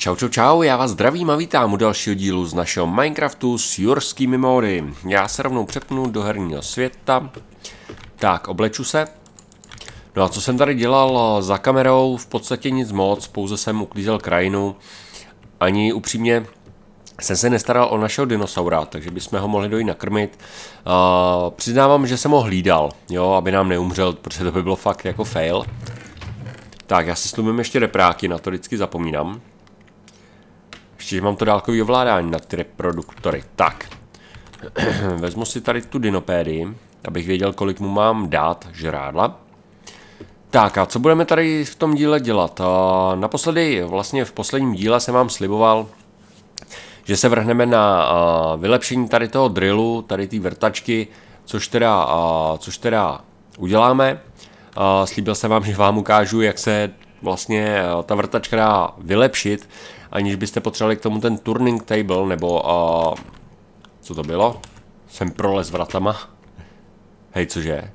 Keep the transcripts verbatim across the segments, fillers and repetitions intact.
Čau, čau, čau, já vás zdravím a vítám u dalšího dílu z našeho Minecraftu s jurskými módy. Já se rovnou přepnu do herního světa. Tak, obleču se. No a co jsem tady dělal za kamerou, v podstatě nic moc, pouze jsem uklízel krajinu. Ani upřímně jsem se nestaral o našeho dinosaura, takže bychom ho mohli dojít nakrmit. Uh, přiznávám, že jsem ho hlídal, jo, aby nám neumřel, protože to by bylo fakt jako fail. Tak, já si slumím ještě repráky, na to vždycky zapomínám. Ještě, že mám to dálkový ovládání na ty reproduktory. Tak, vezmu si tady tu dinopédii, abych věděl, kolik mu mám dát žrádla. Tak a co budeme tady v tom díle dělat? Naposledy, vlastně v posledním díle jsem vám sliboval, že se vrhneme na vylepšení tady toho drillu, tady té vrtačky, což teda, což teda uděláme. Slíbil jsem vám, že vám ukážu, jak se vlastně ta vrtačka dá vylepšit, aniž byste potřebovali k tomu ten turning table, nebo uh, co to bylo? Jsem prolez vratama. Hej, cože?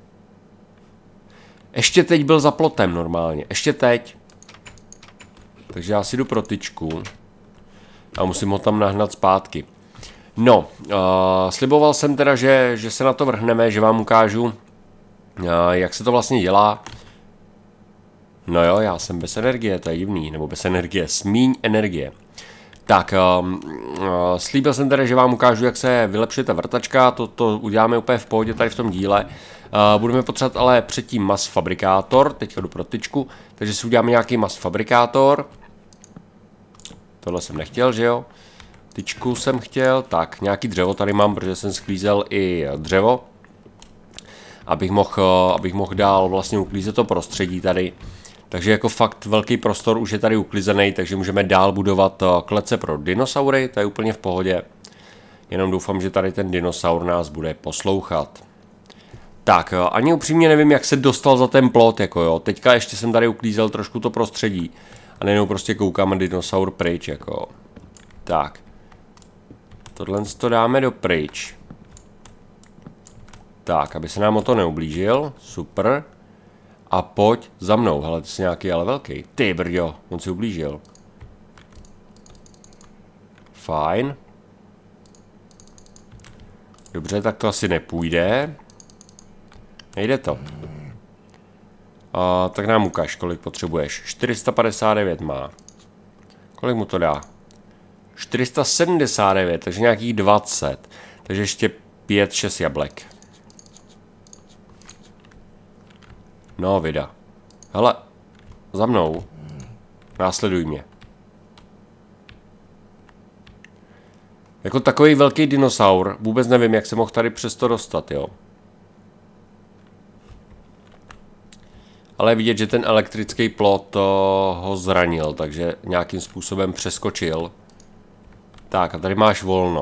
Ještě teď byl za plotem normálně, ještě teď. Takže já si jdu pro tyčku a musím ho tam nahnat zpátky. No, uh, sliboval jsem teda, že, že se na to vrhneme, že vám ukážu, uh, jak se to vlastně dělá. No jo, já jsem bez energie, to je divný, nebo bez energie, smíň energie. Tak, um, uh, slíbil jsem tedy, že vám ukážu, jak se vylepšuje ta vrtačka, to, to uděláme úplně v pohodě tady v tom díle. Uh, budeme potřebovat ale předtím mass fabrikátor, teďka jdu pro tyčku, takže si uděláme nějaký mass fabrikátor. Tohle jsem nechtěl, že jo? Tyčku jsem chtěl, tak, nějaký dřevo tady mám, protože jsem sklízel i dřevo. Abych mohl, abych mohl dál vlastně uklízet to prostředí tady. Takže jako fakt velký prostor už je tady uklizený, takže můžeme dál budovat klece pro dinosaury, to je úplně v pohodě. Jenom doufám, že tady ten dinosaur nás bude poslouchat. Tak, ani upřímně nevím, jak se dostal za ten plot, jako jo. Teďka ještě jsem tady uklízel trošku to prostředí. A nejenom prostě koukáme dinosaur pryč, jako. Tak. Tohle to dáme do pryč. Tak, aby se nám o to neublížil. Super. A pojď za mnou. Hele, ty jsi nějaký ale velký. Ty brďo, on si ublížil. Fajn. Dobře, tak to asi nepůjde. Nejde to. A, tak nám ukaž, kolik potřebuješ. čtyři sta padesát devět má. Kolik mu to dá? čtyři sta sedmdesát devět, takže nějakých dvacet. Takže ještě pět šest jablek. No, vida. Hele, za mnou. Následuj mě. Jako takový velký dinosaur, vůbec nevím, jak se mohl tady přesto dostat, jo. Ale je vidět, že ten elektrický plot ho zranil, takže nějakým způsobem přeskočil. Tak, a tady máš volno.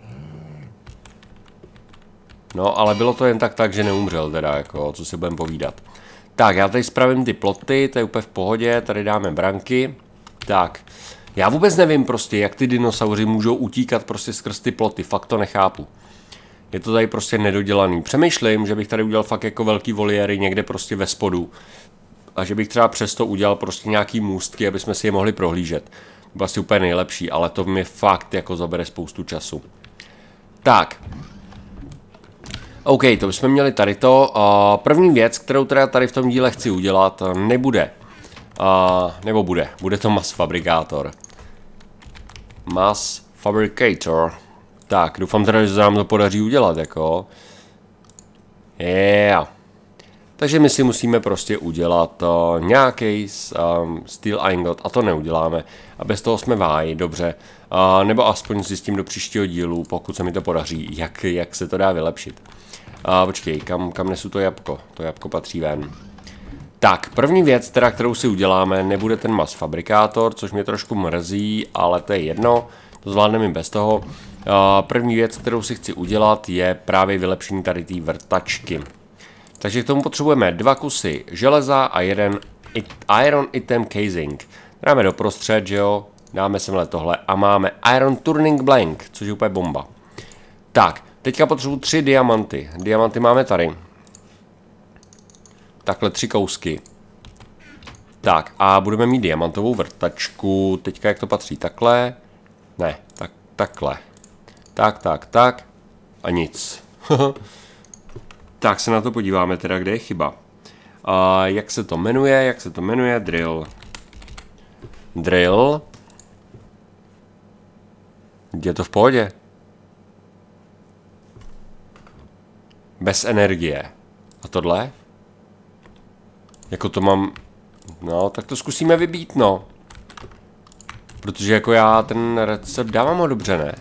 No, ale bylo to jen tak tak, že neumřel teda, jako, co si budeme povídat. Tak, já tady spravím ty ploty, to je úplně v pohodě, tady dáme branky. Tak, já vůbec nevím prostě, jak ty dinosauři můžou utíkat prostě skrz ty ploty, fakt to nechápu. Je to tady prostě nedodělaný. Přemýšlím, že bych tady udělal fakt jako velký voliéry někde prostě ve spodu. A že bych třeba přesto udělal prostě nějaký můstky, aby jsme si je mohli prohlížet. To bylo asi úplně nejlepší, ale to mi fakt jako zabere spoustu času. Tak. OK, to bychom měli tady to. Uh, první věc, kterou teda tady v tom díle chci udělat, nebude. Uh, nebo bude. Bude to mass fabrikátor. Mass fabricator. Tak, doufám teda, že se nám to podaří udělat, jako. Yeah. Takže my si musíme prostě udělat uh, nějaký um, steel ingot a to neuděláme. A bez toho jsme váji, dobře. Uh, nebo aspoň zjistím do příštího dílu, pokud se mi to podaří, jak, jak se to dá vylepšit. Uh, počkej, kam, kam nesu to jabko? To jabko patří ven. Tak, první věc, teda, kterou si uděláme, nebude ten mass fabrikátor, což mě trošku mrzí, ale to je jedno. To zvládneme i bez toho. Uh, první věc, kterou si chci udělat, je právě vylepšení tady té vrtačky. Takže k tomu potřebujeme dva kusy železa a jeden iron item casing. Dáme do prostřed, že jo, dáme semhle tohle a máme iron turning blank, což je úplně bomba. Tak, teďka potřebuji tři diamanty. Diamanty máme tady. Takhle tři kousky. Tak a budeme mít diamantovou vrtačku. Teďka jak to patří? Takhle? Ne, tak, takhle. Tak, tak, tak. A nic. Tak se na to podíváme teda, kde je chyba. A jak se to jmenuje? Jak se to jmenuje? Drill. Drill. Je to v pohodě. Bez energie. A tohle? Jako to mám... No, tak to zkusíme vybít, no. Protože jako já ten recept dávám ho dobře, ne?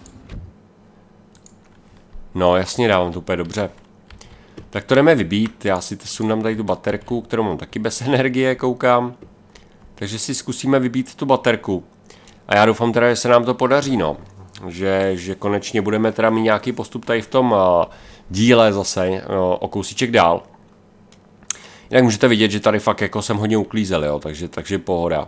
No, jasně, dávám to úplně dobře. Tak to jdeme vybít. Já si sundám tady tu baterku, kterou mám taky bez energie, koukám. Takže si zkusíme vybít tu baterku. A já doufám teda, že se nám to podaří, no. Že, že konečně budeme teda mít nějaký postup tady v tom uh, díle zase uh, o kousíček dál. Jinak můžete vidět, že tady fakt jako jsem hodně uklízel, jo, takže, takže pohoda.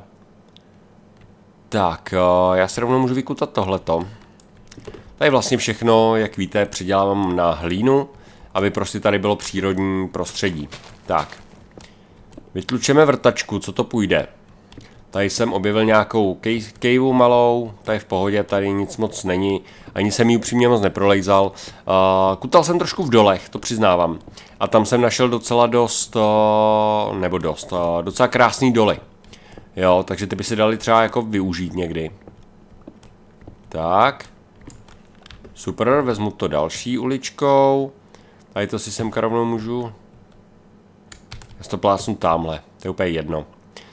Tak, uh, já se rovnou můžu vykutat tohleto. Tady vlastně všechno, jak víte, předělávám na hlínu, aby prostě tady bylo přírodní prostředí. Tak. Vytlučeme vrtačku, co to půjde. Tady jsem objevil nějakou kejvu malou, tady v pohodě, tady nic moc není, ani jsem ji upřímně moc neprolejzal. Uh, kutal jsem trošku v dolech, to přiznávám. A tam jsem našel docela dost, uh, nebo dost, uh, docela krásný doly. Jo, takže ty by si dali třeba jako využít někdy. Tak. Super, vezmu to další uličkou. Tady to si semka rovnou můžu. Já si to plásnu tamhle, to je úplně jedno.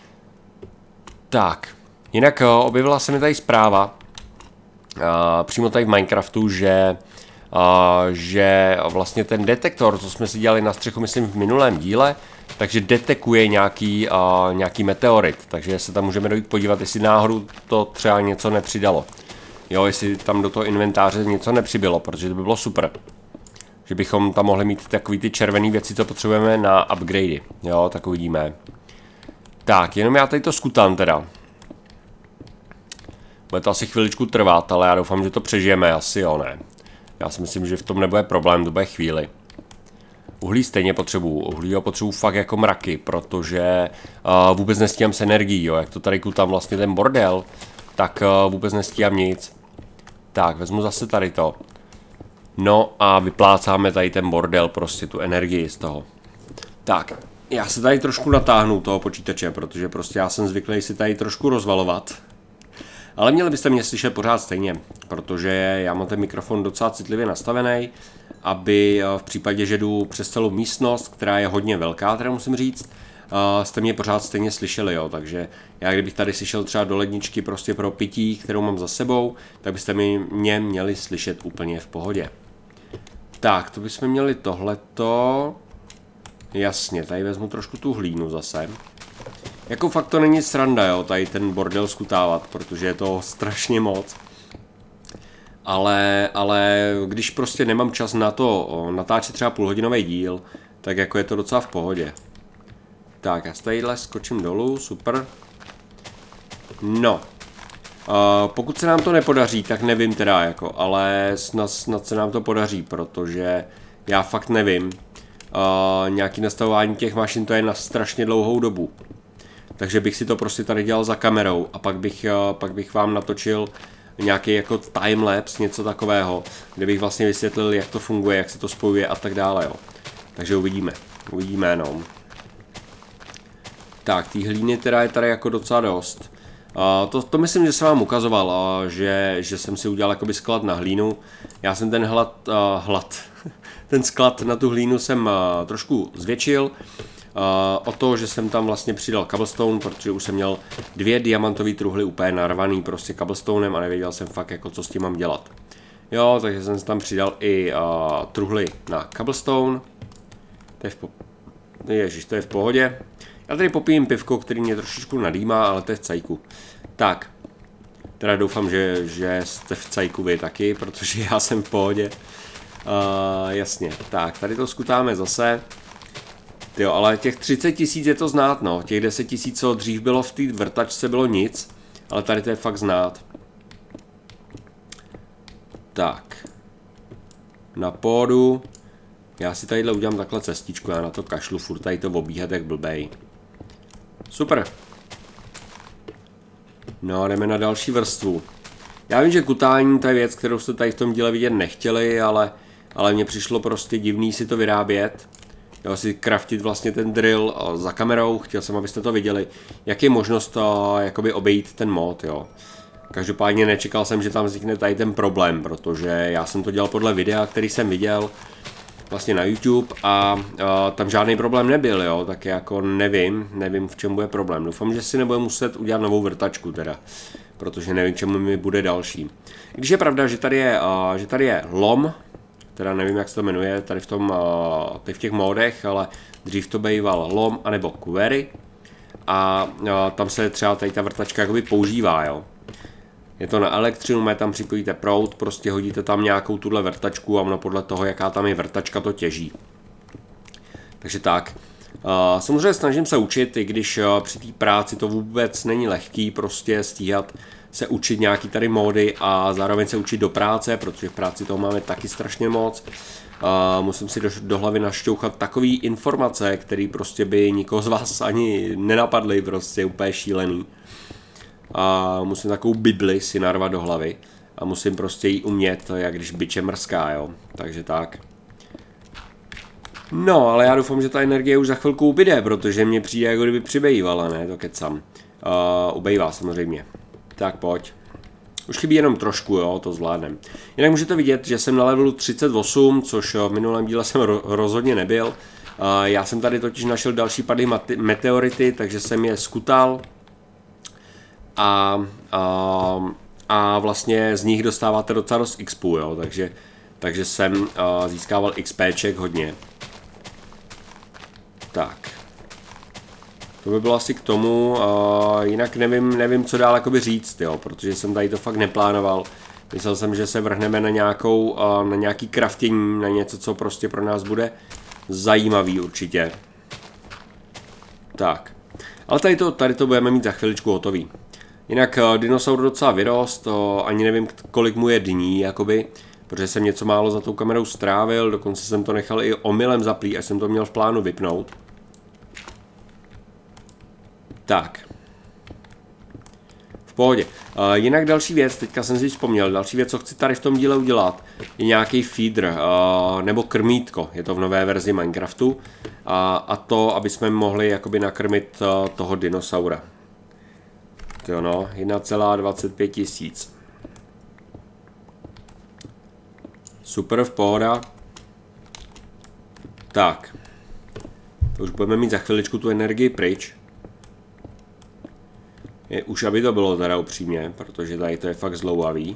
Tak, jinak uh, objevila se mi tady zpráva, uh, přímo tady v Minecraftu, že, uh, že vlastně ten detektor, co jsme si dělali na střechu, myslím v minulém díle, takže detekuje nějaký, uh, nějaký meteorit, takže se tam můžeme dojít podívat, jestli náhodou to třeba něco nepřidalo. Jo, jestli tam do toho inventáře něco nepřibylo, protože to by bylo super. Že bychom tam mohli mít takový ty červené věci, co potřebujeme na upgradey. Jo, tak uvidíme. Tak, jenom já tady to skutám teda. Bude to asi chviličku trvat, ale já doufám, že to přežijeme, asi jo, ne. Já si myslím, že v tom nebude problém, to bude chvíli. Uhlí stejně potřebuju, uhlí ho potřebuju fakt jako mraky, protože uh, vůbec nestíhám s energií, jo, jak to tady kutám vlastně ten bordel, tak uh, vůbec nestíhám nic. Tak, vezmu zase tady to. No a vyplácáme tady ten bordel, prostě tu energii z toho. Tak, já se tady trošku natáhnu toho počítače, protože prostě já jsem zvyklý si tady trošku rozvalovat. Ale měli byste mě slyšet pořád stejně, protože já mám ten mikrofon docela citlivě nastavený, aby v případě, že jdu přes celou místnost, která je hodně velká, teda musím říct, jste mě pořád stejně slyšeli, jo, takže já kdybych tady slyšel třeba do ledničky prostě pro pití, kterou mám za sebou, tak byste mě měli slyšet úplně v pohodě. Tak, to bychom měli tohleto. Jasně, tady vezmu trošku tu hlínu zase. Jako fakt to není sranda, jo, tady ten bordel skutávat, protože je to strašně moc. Ale, ale když prostě nemám čas na to natáčet třeba půlhodinový díl, tak jako je to docela v pohodě. Tak, já tadyhle skočím dolů, super. No. Uh, pokud se nám to nepodaří, tak nevím teda, jako, ale snad, snad se nám to podaří, protože já fakt nevím. Uh, nějaký nastavování těch mašin to je na strašně dlouhou dobu. Takže bych si to prostě tady dělal za kamerou a pak bych, uh, pak bych vám natočil nějaký jako timelapse, něco takového, kde bych vlastně vysvětlil, jak to funguje, jak se to spojuje a tak dále, jo. Takže uvidíme, uvidíme, no. Tak, té hlíny teda je tady jako docela dost. Uh, to, to myslím, že jsem vám ukazoval, uh, že, že jsem si udělal jakoby sklad na hlínu. Já jsem ten hlad, uh, hlad. ten sklad na tu hlínu jsem uh, trošku zvětšil. Uh, o to, že jsem tam vlastně přidal cobblestone, protože už jsem měl dvě diamantové truhly úplně narvaný prostě cobblestonem a nevěděl jsem fakt jako co s tím mám dělat. Jo, takže jsem tam přidal i uh, truhly na cobblestone. To je v po... Ježiš, to je v pohodě. Já tady popijím pivko, který mě trošičku nadýmá, ale to je v cajku. Tak, teda doufám, že, že jste v cajku vy taky, protože já jsem v pohodě. Uh, jasně, tak, tady to skutáme zase. Jo, ale těch třicet tisíc je to znát, no. Těch deset tisíc, co dřív bylo v té vrtačce, bylo nic. Ale tady to je fakt znát. Tak. Na pódu. Já si tadyhle udělám takhle cestičku, já na to kašlu, furt tady to obíhat jak blbej. Super. No, jdeme na další vrstvu. Já vím, že kutání to je věc, kterou jste tady v tom díle vidět nechtěli, ale, ale mně přišlo prostě divný si to vyrábět. Jo, si craftit vlastně ten drill za kamerou, chtěl jsem, abyste to viděli, jak je možnost uh, jakoby obejít ten mod, jo. Každopádně nečekal jsem, že tam vznikne tady ten problém, protože já jsem to dělal podle videa, který jsem viděl vlastně na YouTube a uh, tam žádný problém nebyl, jo, tak jako nevím, nevím v čem bude problém. Doufám, že si nebudu muset udělat novou vrtačku teda, protože nevím, čemu mi bude další. Když je pravda, že tady je, uh, že tady je lom, teda nevím, jak se to jmenuje, tady v, tom, uh, tady v těch módech, ale dřív to býval lom anebo query a uh, tam se třeba tady ta vrtačka jakoby používá, jo. Je to na elektřinu, má tam připojíte proud, prostě hodíte tam nějakou tuhle vrtačku a ono podle toho, jaká tam je vrtačka, to těží. Takže tak. Uh, samozřejmě snažím se učit, i když uh, při té práci to vůbec není lehký, prostě stíhat se učit nějaký tady módy a zároveň se učit do práce, protože v práci toho máme taky strašně moc. Uh, musím si do, do hlavy našťouchat takové informace, které prostě by nikoho z vás ani nenapadly, prostě úplně šílený. A musím takovou bibli si narvat do hlavy a musím prostě ji umět, jak když biče mrská, jo. Takže tak. No, ale já doufám, že ta energie už za chvilku ubyde, protože mě přijde, jako kdyby přibývala, ne, to kecam. Uh, ubejvá samozřejmě. Tak pojď. Už chybí jenom trošku, jo, to zvládnem. Jinak můžete vidět, že jsem na levelu třicet osm, což v minulém díle jsem ro rozhodně nebyl. Uh, já jsem tady totiž našel další pady meteority, takže jsem je skutal. A, a, a vlastně z nich dostáváte docela dost X P, jo, takže, takže jsem uh, získával XPček hodně. Tak. To by bylo asi k tomu, uh, jinak nevím, nevím co dál jakoby říct, jo, protože jsem tady to fakt neplánoval. Myslel jsem, že se vrhneme na, nějakou, uh, na nějaký craftění, na něco, co prostě pro nás bude zajímavý určitě. Tak. Ale tady to, tady to budeme mít za chviličku hotový. Jinak uh, dinosaur docela vyrost, uh, ani nevím, kolik mu je dní, jakoby, protože jsem něco málo za tou kamerou strávil, dokonce jsem to nechal i omylem zaplý, až jsem to měl v plánu vypnout. Tak. V pohodě. Uh, jinak další věc, teďka jsem si vzpomněl, další věc, co chci tady v tom díle udělat, je nějaký feeder, uh, nebo krmítko, je to v nové verzi Minecraftu, uh, a to, aby jsme mohli jakoby nakrmit uh, toho dinosaura. Jo no, jedna celá dvacet pět tisíc. Super, v pohoda. Tak. To už budeme mít za chviličku tu energii pryč. Je, už aby to bylo teda upřímně, protože tady to je fakt zlouvavý.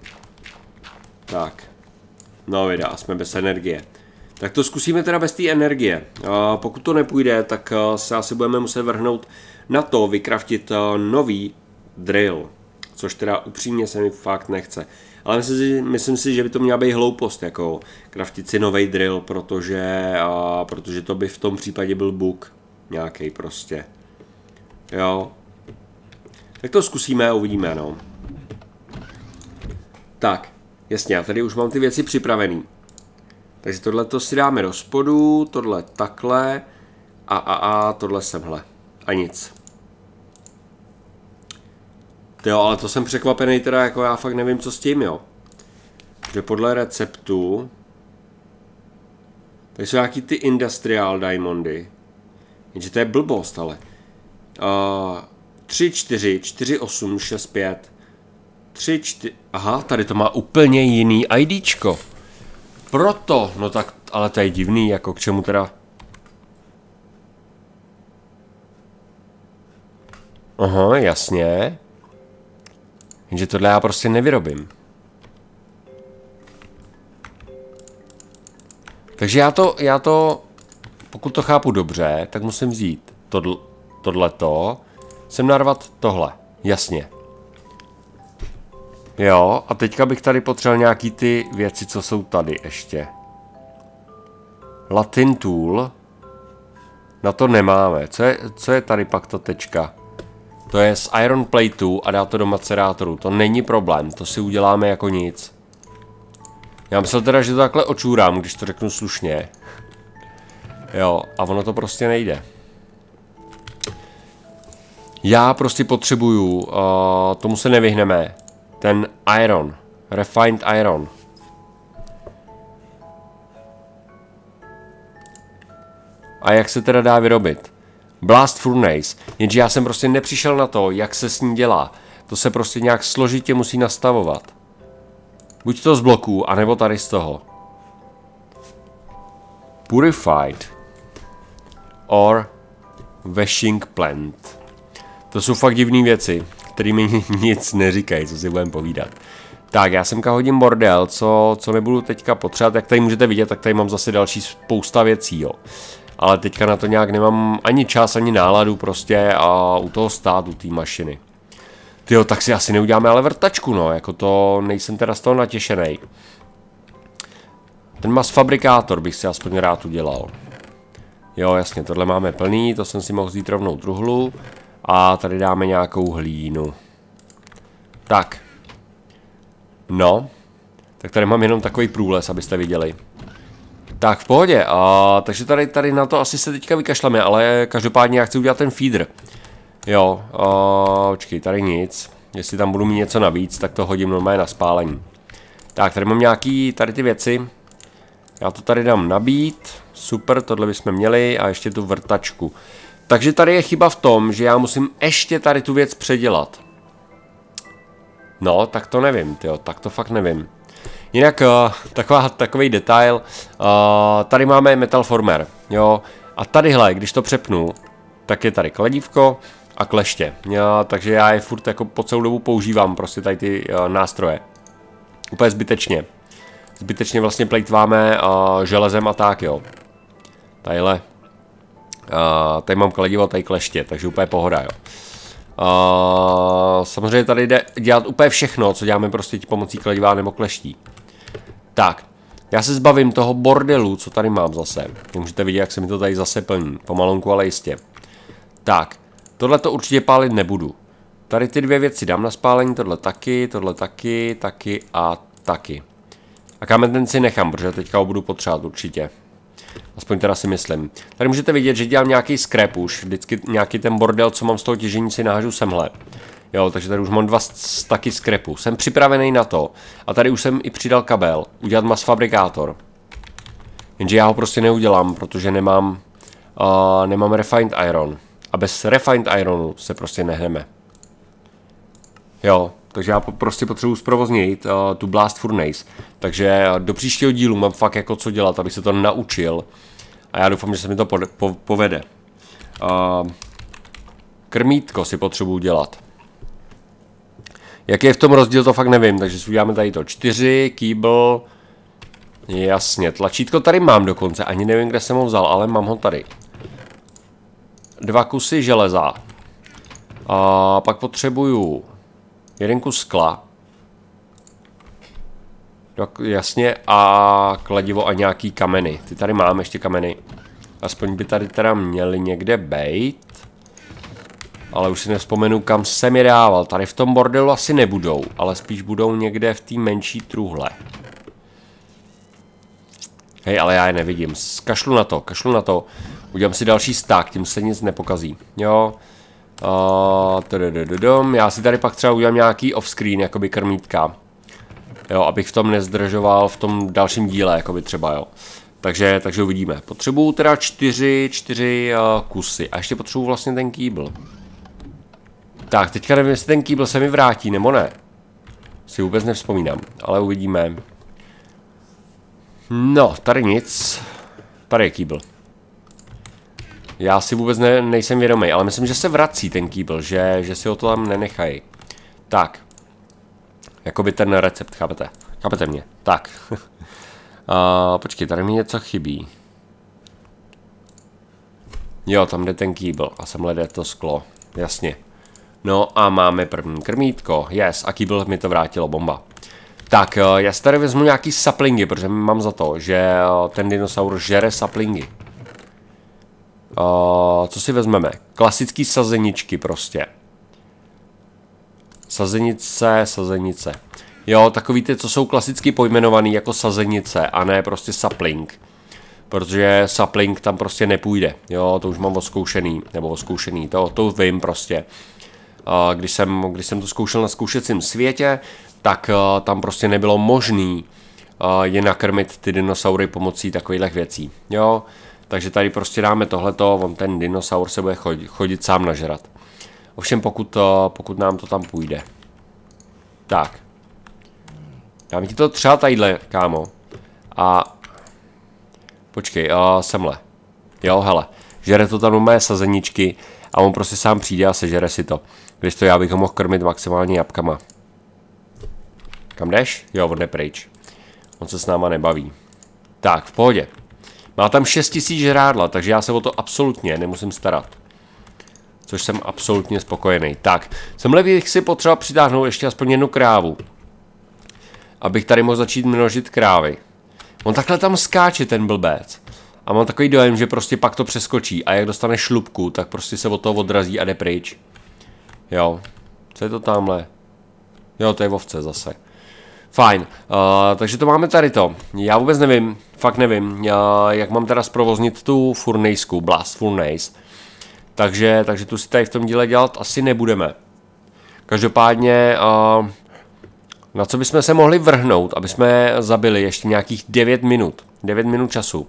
Tak. No vida, a jsme bez energie. Tak to zkusíme teda bez té energie. A pokud to nepůjde, tak se asi budeme muset vrhnout na to vykraftit nový drill. Což teda upřímně se mi fakt nechce. Ale myslím si, myslím si, že by to měla být hloupost, jako kraftit si nový drill, protože, a, protože to by v tom případě byl bug. Nějaký prostě. Jo. Tak to zkusíme a uvidíme, no. Tak, jasně, já tady už mám ty věci připravený. Takže tohle to si dáme do spodu, tohle takhle a a a tohle semhle. A nic. Jo, ale to jsem překvapený teda, jako já fakt nevím, co s tím, jo. Že podle receptu... Tady jsou nějaký ty industrial diamondy. Jenže to je blbost, ale. Uh, tři, čtyři, čtyři, osm, šest, pět. tři, čtyři... Aha, tady to má úplně jiný IDčko. Proto, no tak, ale to je divný, jako k čemu teda... Aha, jasně. Jenže tohle já prostě nevyrobím. Takže já to, já to, pokud to chápu dobře, tak musím vzít tohle, tohleto, sem narvat tohle, jasně. Jo, a teďka bych tady potřeboval nějaký ty věci, co jsou tady ještě. Latin tool. Na to nemáme. Co je, co je tady pak to tečka? To je z iron plateu a dá to do macerátoru. To není problém, to si uděláme jako nic. Já myslel teda, že to takhle očůrám, když to řeknu slušně. Jo, a ono to prostě nejde. Já prostě potřebuju, uh, tomu se nevyhneme, ten iron, refined iron. A jak se teda dá vyrobit? Blast furnace, jenže já jsem prostě nepřišel na to, jak se s ní dělá. To se prostě nějak složitě musí nastavovat. Buď to z bloků, anebo tady z toho. Purified. Or washing plant. To jsou fakt divné věci, které mi nic neříkají, co si budeme povídat. Tak, já semka hodím bordel, co, co nebudu teďka potřebovat. Jak tady můžete vidět, tak tady mám zase další spousta věcí, jo. Ale teďka na to nějak nemám ani čas, ani náladu prostě a u toho stát, u té mašiny. Tyjo, tak si asi neuděláme ale vrtačku, no, jako to nejsem teda z toho natěšený. Ten mas fabrikátor bych si aspoň rád udělal. Jo, jasně, tohle máme plný, to jsem si mohl vzít rovnou truhlu. A tady dáme nějakou hlínu. Tak. No. Tak tady mám jenom takový průles, abyste viděli. Tak, v pohodě. A, takže tady, tady na to asi se teďka vykašleme, ale každopádně já chci udělat ten feeder. Jo, a, počkej, tady nic. Jestli tam budu mít něco navíc, tak to hodím normálně na spálení. Tak, tady mám nějaký, tady ty věci. Já to tady dám nabít. Super, tohle bychom měli a ještě tu vrtačku. Takže tady je chyba v tom, že já musím ještě tady tu věc předělat. No, tak to nevím, tyjo, tak to fakt nevím. Jinak uh, taková, takový detail, uh, tady máme metal former, jo, a tadyhle, když to přepnu, tak je tady kladívko a kleště, jo, takže já je furt jako po celou dobu používám prostě tady ty uh, nástroje. Úplně zbytečně. Zbytečně vlastně plejtváme uh, železem a tak, jo. Tadyhle. Uh, tady mám kladivo, tady kleště, takže úplně pohoda, jo. Uh, samozřejmě tady jde dělat úplně všechno, co děláme prostě pomocí kladiva nebo kleští. Tak, já se zbavím toho bordelu, co tady mám zase. Můžete vidět, jak se mi to tady zase plní. Pomalonku, ale jistě. Tak, tohle to určitě pálit nebudu. Tady ty dvě věci dám na spálení, tohle taky, tohle taky, taky a taky. A kámen ten si nechám, protože teďka ho budu potřebovat určitě. Aspoň teda si myslím. Tady můžete vidět, že dělám nějaký scrap už. Vždycky nějaký ten bordel, co mám z toho těžení, si nahážu semhle. Jo, takže tady už mám dva staky scrapu. Jsem připravený na to. A tady už jsem i přidal kabel. Udělat mas fabrikátor. Jenže já ho prostě neudělám, protože nemám, uh, nemám refined iron. A bez refined ironu se prostě nehneme. Jo, takže já prostě potřebuji zprovoznit uh, tu blast furnace. Takže do příštího dílu mám fakt jako co dělat, abych se to naučil. A já doufám, že se mi to po po povede. Uh, krmítko si potřebuji dělat. Jaký je v tom rozdíl, to fakt nevím, takže si uděláme tady to. čtyři, kýbl. Jasně, tlačítko tady mám dokonce, ani nevím, kde jsem ho vzal, ale mám ho tady. Dva kusy železa. A pak potřebuju jeden kus skla. Jasně, a kladivo a nějaký kameny. Ty tady mám ještě kameny. Aspoň by tady teda měly někde bejt. Ale už si nevzpomenu, kam jsem je dával. Tady v tom bordelu asi nebudou, ale spíš budou někde v té menší truhle. Hej, ale já je nevidím. Kašlu na to, kašlu na to. Udělám si další stack, tím se nic nepokazí. Jo. Uh, já si tady pak třeba udělám nějaký off-screen, jakoby krmítka. Jo, abych v tom nezdržoval v tom dalším díle, jakoby třeba, jo. Takže, takže uvidíme. Potřebuju teda čtyři, čtyři uh, kusy. A ještě potřebuju vlastně ten kýbl. Tak, teďka nevím, jestli ten kýbl se mi vrátí, nebo ne. Si vůbec nevzpomínám, ale uvidíme. No, tady nic. Tady je kýbl. Já si vůbec ne, nejsem vědomý, ale myslím, že se vrací ten kýbl, že, že si ho to tam nenechají. Tak. Jakoby ten recept, chápete? Chápete mě? Tak. uh, počkej, tady mi něco chybí. Jo, tam jde ten kýbl a semhle jde to sklo. Jasně. No a máme první krmítko. Yes, a kýbl mi to vrátilo, bomba. Tak, uh, já si tady vezmu nějaký saplingy, protože mám za to, že uh, ten dinosaur žere saplingy. Uh, co si vezmeme? Klasický sazeničky prostě. Sazenice, sazenice. Jo, takový ty, co jsou klasicky pojmenovaný jako sazenice a ne prostě sapling. Protože sapling tam prostě nepůjde. Jo, to už mám oskoušený, nebo oskoušený, to, to vím prostě. když jsem, když jsem to zkoušel na zkoušecím světě, tak tam prostě nebylo možné je nakrmit ty dinosaury pomocí takových věcí. Jo? Takže tady prostě dáme tohleto, on ten dinosaur se bude chodit, chodit sám nažrat. Ovšem pokud, pokud nám to tam půjde. Tak. Dám ti to třeba tadyhle, kámo. A počkej, uh, semhle. Jo, hele. Žere to tam u mé sazeničky a on prostě sám přijde a sežere si to. Když to já bych ho mohl krmit maximálně jabkama. Kam jdeš? Jo, on jde pryč. On se s náma nebaví. Tak, v pohodě. Má tam šest tisíc žrádla, takže já se o to absolutně nemusím starat. Což jsem absolutně spokojený. Tak, semhle bych si potřeba přitáhnout ještě aspoň jednu krávu. Abych tady mohl začít množit krávy. On takhle tam skáče, ten blbec. A mám takový dojem, že prostě pak to přeskočí. A jak dostane šlupku, tak prostě se od toho odrazí a jde pryč. Jo. Co je to tamhle? Jo, to je ovce zase. Fajn. Uh, takže to máme tady to. Já vůbec nevím, fakt nevím, uh, jak mám teda zprovoznit tu furnejsku, Blast Furnace. Takže, takže tu si tady v tom díle dělat asi nebudeme. Každopádně, uh, na co bychom se mohli vrhnout, aby jsme zabili ještě nějakých devět minut. devět minut času.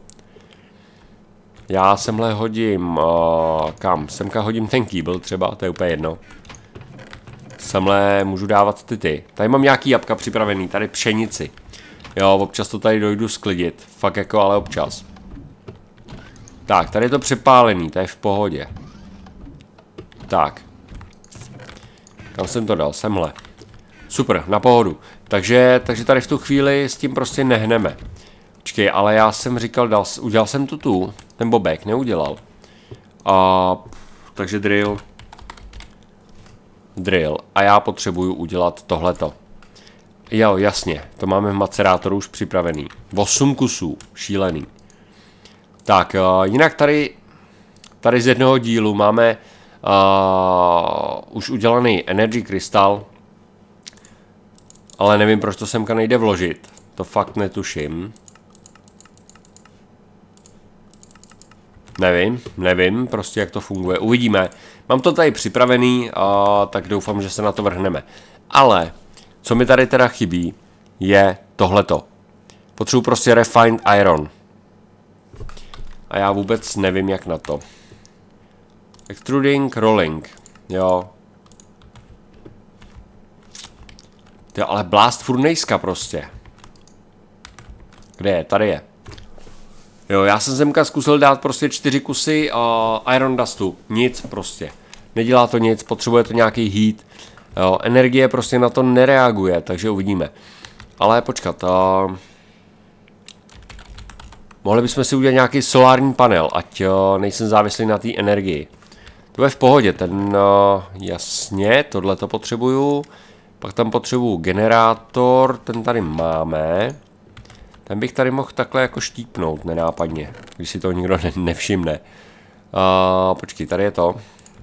Já semhle hodím, uh, kam? Semka hodím ten kýbl třeba, to je úplně jedno. Semhle můžu dávat ty ty. Tady mám nějaký jabka připravený, tady pšenici. Jo, občas to tady dojdu sklidit. Fakt jako, ale občas. Tak, tady je to přepálený, to je v pohodě. Tak. Kam jsem to dal? Semhle. Super, na pohodu. Takže, takže tady v tu chvíli s tím prostě nehneme. Počkej, ale já jsem říkal, dal, udělal jsem tu tu. Ten bobek neudělal. A, takže drill. Drill. A já potřebuju udělat tohleto. Jo, jasně. To máme v macerátoru už připravený. osm kusů. Šílený. Tak, uh, jinak tady, tady z jednoho dílu máme uh, už udělaný energy krystal. Ale nevím, proč to semka nejde vložit. To fakt netuším. Nevím, nevím, prostě jak to funguje. Uvidíme. Mám to tady připravený, a tak doufám, že se na to vrhneme. Ale, co mi tady teda chybí, je tohleto. Potřebuji prostě refined iron. A já vůbec nevím, jak na to. Extruding, rolling. Jo. Jo, ale blast furnejska prostě. Kde je? Tady je. Jo, já jsem semka zkusil dát prostě čtyři kusy uh, iron dustu. Nic prostě. Nedělá to nic, potřebuje to nějaký heat. Jo, energie prostě na to nereaguje, takže uvidíme. Ale počkat. Uh, mohli bychom si udělat nějaký solární panel, ať uh, nejsem závislý na té energii. To je v pohodě, ten uh, jasně, tohle to potřebuju. Pak tam potřebuju generátor, ten tady máme. Ten bych tady mohl takhle jako štípnout nenápadně, když si to nikdo ne nevšimne. Uh, počkej, tady je to.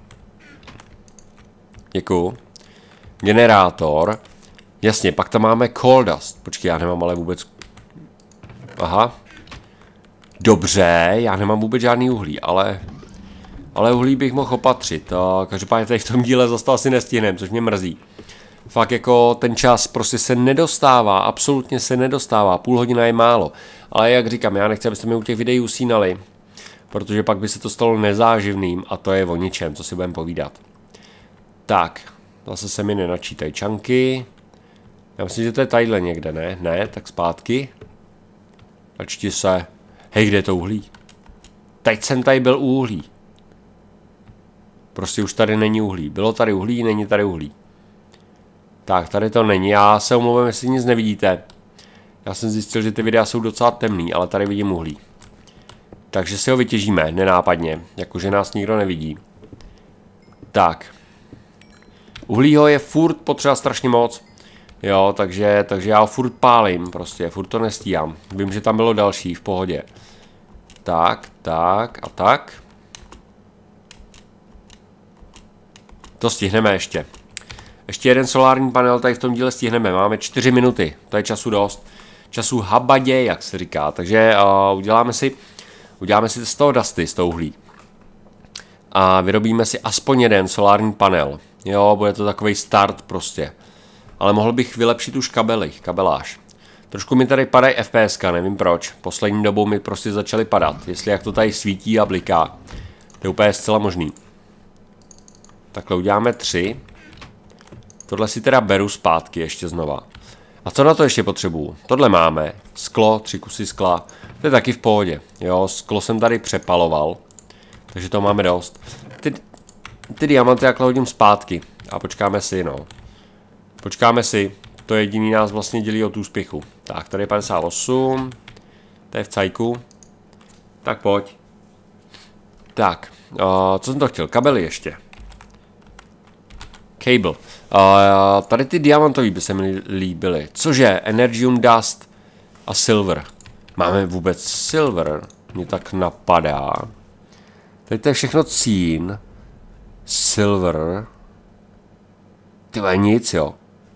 Děkuju. Generátor. Jasně, pak tam máme coal dust. Počkej, já nemám ale vůbec... Aha. Dobře, já nemám vůbec žádný uhlí, ale... Ale uhlí bych mohl opatřit. Uh, každopádně tady v tom díle zase asi nestihneme, což mě mrzí. Fakt jako ten čas prostě se nedostává, absolutně se nedostává, půl hodina je málo. Ale jak říkám, já nechci, abyste mi u těch videí usínali, protože pak by se to stalo nezáživným a to je o ničem, co si budeme povídat. Tak, zase se mi nenačítají čanky. Já myslím, že to je tadyhle někde, ne? Ne, tak zpátky. Načti se. Hej, kde je to uhlí? Teď jsem tady byl u uhlí. Prostě už tady není uhlí. Bylo tady uhlí, není tady uhlí. Tak, tady to není. Já se omlouvám, jestli nic nevidíte. Já jsem zjistil, že ty videa jsou docela temný, ale tady vidím uhlí. Takže si ho vytěžíme, nenápadně, jakože nás nikdo nevidí. Tak. Uhlího je furt potřeba strašně moc. Jo, takže, takže já ho furt pálím, prostě, furt to nestíhám. Vím, že tam bylo další, v pohodě. Tak, tak a tak. To stihneme ještě. Ještě jeden solární panel tady v tom díle stihneme. Máme čtyři minuty, to je času dost. Času habadě, jak se říká. Takže uh, uděláme si, uděláme si z toho dusty, z toho uhlí. A vyrobíme si aspoň jeden solární panel. Jo, bude to takový start prostě. Ale mohl bych vylepšit už kabely, kabeláž. Trošku mi tady padají FPSka, nevím proč. Poslední dobou mi prostě začaly padat. Jestli jak to tady svítí a bliká. To je úplně zcela možný. Takhle uděláme tři. Tohle si teda beru zpátky ještě znova. A co na to ještě potřebuju? Tohle máme. Sklo, tři kusy skla. To je taky v pohodě. Jo, sklo jsem tady přepaloval. Takže to máme dost. Ty, ty diamanty jakhle hodím zpátky. A počkáme si, no. Počkáme si. To jediný nás vlastně dělí od úspěchu. Tak, tady je padesát osm. To je v cajku. Tak pojď. Tak, uh, co jsem to chtěl? Kabely ještě. Cable. Uh, tady ty diamantový by se mi líbily. Cože? Energium Dust a Silver. Máme vůbec Silver? Mě tak napadá. Tady to je všechno cín. Silver. Tyhle nic, jo.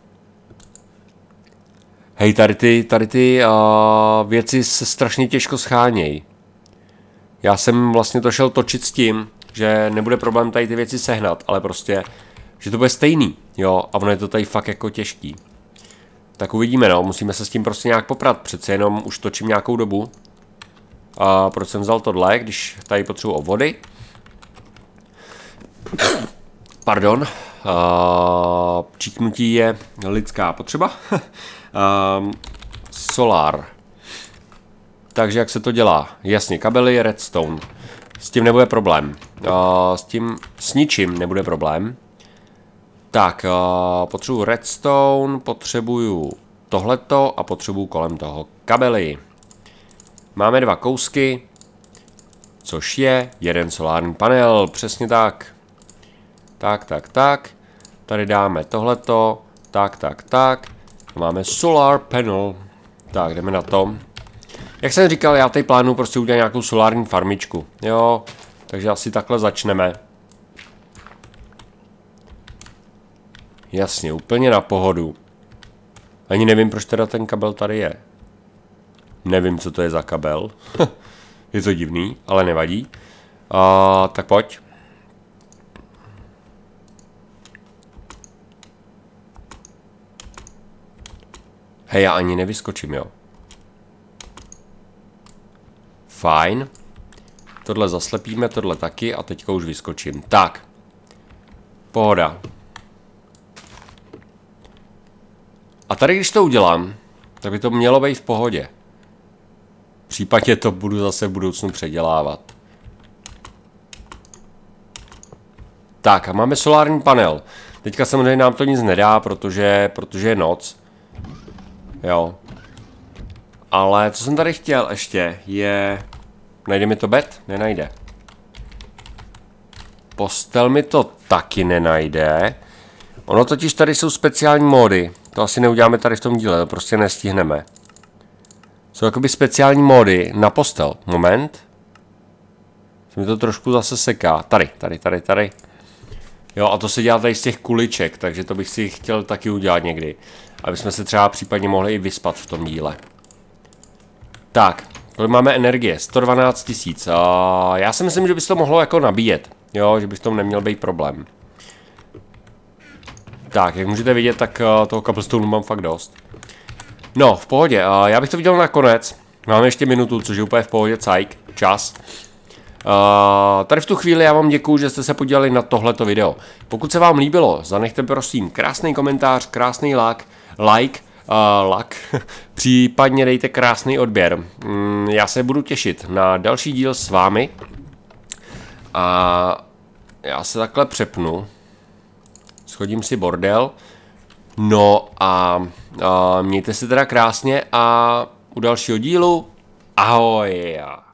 Hej, tady ty, tady ty uh, věci se strašně těžko schánějí. Já jsem vlastně to šel točit s tím, že nebude problém tady ty věci sehnat, ale prostě, že to bude stejný, jo, a ono je to tady fakt jako těžký. Tak uvidíme, no, musíme se s tím prostě nějak poprat, přece jenom už točím nějakou dobu. A proč jsem vzal tohle, když tady potřebuji o vody? Pardon. Uh, číknutí je lidská potřeba. um, solar. Takže jak se to dělá? Jasně, kabely, redstone. S tím nebude problém. Uh, s tím, s ničím nebude problém. Tak, uh, potřebuju redstone, potřebuju tohleto a potřebuju kolem toho kabely. Máme dva kousky, což je jeden solární panel, přesně tak. Tak, tak, tak. Tady dáme tohleto, tak, tak, tak. Máme solar panel. Tak, jdeme na to. Jak jsem říkal, já tady plánuju prostě udělat nějakou solární farmičku. Jo, takže asi takhle začneme. Jasně, úplně na pohodu. Ani nevím, proč teda ten kabel tady je. Nevím, co to je za kabel. Je to divný, ale nevadí. Uh, tak pojď. Hej, já ani nevyskočím, jo. Fajn. Tohle zaslepíme, tohle taky a teďka už vyskočím. Tak. Pohoda. A tady, když to udělám, tak by to mělo být v pohodě. V případě to budu zase v budoucnu předělávat. Tak a máme solární panel. Teďka samozřejmě nám to nic nedá, protože, protože je noc. Jo. Ale co jsem tady chtěl ještě je... Najde mi to bed? Nenajde. Postel mi to taky nenajde. Ono totiž tady jsou speciální módy. To asi neuděláme tady v tom díle, to prostě nestihneme. Jsou jakoby speciální módy na postel. Moment. Se mi to trošku zase seká. Tady, tady, tady, tady. Jo, a to se dělá tady z těch kuliček, takže to bych si chtěl taky udělat někdy. Aby jsme se třeba případně mohli i vyspat v tom díle. Tak, kolik máme energie? sto dvanáct tisíc. Já si myslím, že by se to mohlo jako nabíjet. Jo, že by v tom neměl být problém. Tak, jak můžete vidět, tak uh, toho cobblestone mám fakt dost. No, v pohodě, uh, já bych to viděl nakonec. Máme ještě minutu, což je úplně v pohodě, cajk, čas. Uh, tady v tu chvíli já vám děkuju, že jste se podívali na tohleto video. Pokud se vám líbilo, zanechte prosím krásný komentář, krásný like, like, uh, like. Případně dejte krásný odběr. Mm, já se budu těšit na další díl s vámi. A já se takhle přepnu. Schodím si bordel. No a, a mějte se teda krásně a u dalšího dílu ahoj.